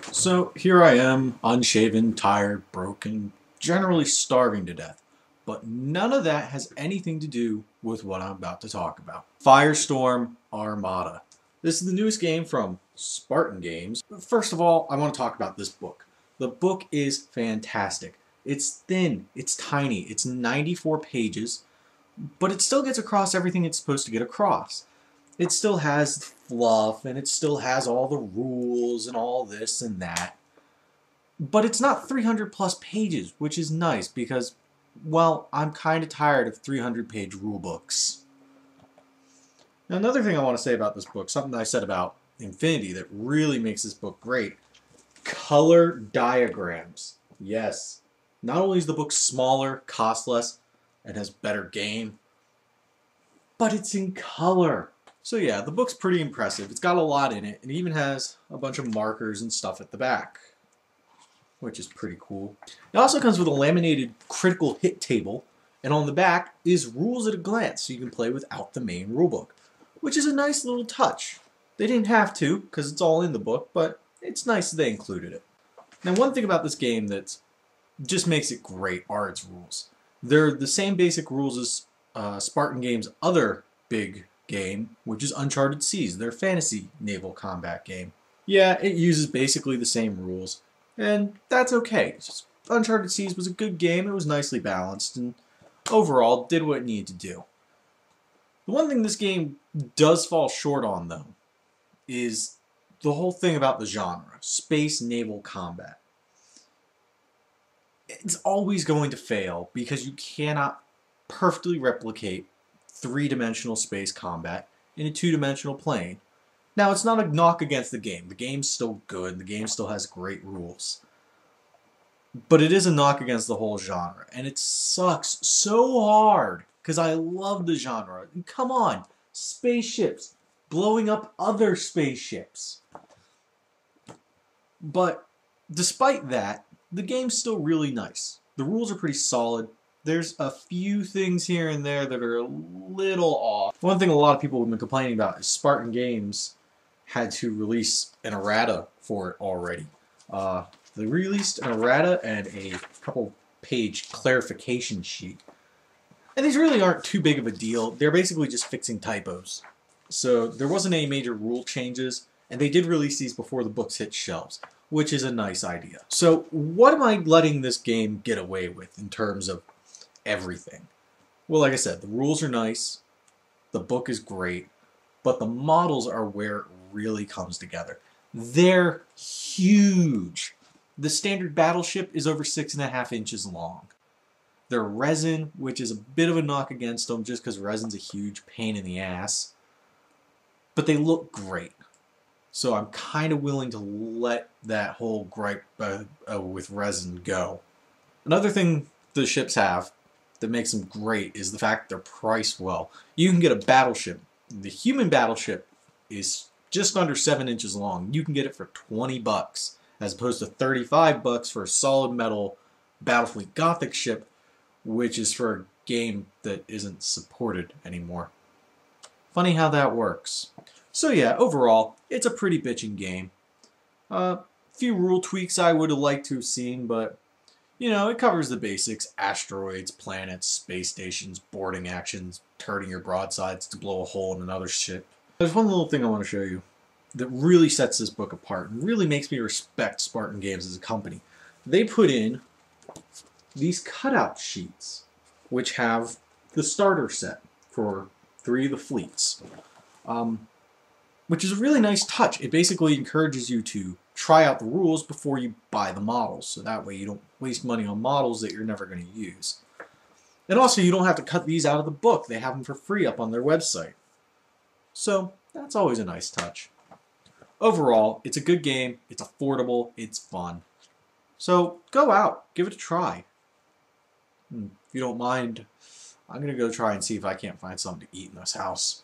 So here I am, unshaven, tired, broken, generally starving to death. But none of that has anything to do with what I'm about to talk about. Firestorm Armada. This is the newest game from Spartan Games. First of all, I want to talk about this book. The book is fantastic. It's thin, it's tiny, it's 94 pages, but it still gets across everything it's supposed to get across. It still has fluff and it still has all the rules and all this and that. But it's not 300 plus pages, which is nice because, well, I'm kind of tired of 300-page rule books. Now, another thing I want to say about this book, something I said about Infinity that really makes this book great, color diagrams. Yes, not only is the book smaller, costs less, and has better game, but it's in color. So yeah, the book's pretty impressive. It's got a lot in it, and it even has a bunch of markers and stuff at the back, which is pretty cool. It also comes with a laminated critical hit table, and on the back is rules at a glance, so you can play without the main rulebook, which is a nice little touch. They didn't have to, because it's all in the book, but it's nice that they included it. Now, one thing about this game that just makes it great are its rules. They're the same basic rules as Spartan Games' other big game, which is Uncharted Seas, their fantasy naval combat game. Yeah, it uses basically the same rules, and that's okay. Uncharted Seas was a good game, it was nicely balanced, and overall did what it needed to do. The one thing this game does fall short on, though, is the whole thing about the genre, space naval combat. It's always going to fail because you cannot perfectly replicate three-dimensional space combat in a two-dimensional plane. Now, it's not a knock against the game. The game's still good. The game still has great rules. But it is a knock against the whole genre. And it sucks so hard because I love the genre. And come on, spaceships blowing up other spaceships. But despite that, the game's still really nice. The rules are pretty solid. There's a few things here and there that are a little off. One thing a lot of people have been complaining about is Spartan Games had to release an errata for it already. They released an errata and a couple-page clarification sheet. And these really aren't too big of a deal. They're basically just fixing typos. So there wasn't any major rule changes, and they did release these before the books hit shelves, which is a nice idea. So what am I letting this game get away with in terms of everything? Well, like I said, the rules are nice, the book is great, but the models are where it really comes together. They're huge. The standard battleship is over 6.5 inches long. They're resin, which is a bit of a knock against them just because resin's a huge pain in the ass. But they look great. So I'm kind of willing to let that whole gripe with resin go. Another thing the ships have that makes them great is the fact they're priced well. You can get a battleship. The human battleship is just under 7 inches long. You can get it for 20 bucks as opposed to 35 bucks for a solid metal Battlefleet Gothic ship, which is for a game that isn't supported anymore. Funny how that works. So yeah, overall, it's a pretty bitchin' game. Few rule tweaks I would have liked to have seen, but you know, it covers the basics: asteroids, planets, space stations, boarding actions, turning your broadsides to blow a hole in another ship. There's one little thing I want to show you that really sets this book apart and really makes me respect Spartan Games as a company. They put in these cutout sheets, which have the starter set for 3 of the fleets, which is a really nice touch. It basically encourages you to try out the rules before you buy the models, so that way you don't waste money on models that you're never going to use. And also, you don't have to cut these out of the book. They have them for free up on their website. So that's always a nice touch. Overall, it's a good game, it's affordable, it's fun. So go out, give it a try. If you don't mind, I'm going to go try and see if I can't find something to eat in this house.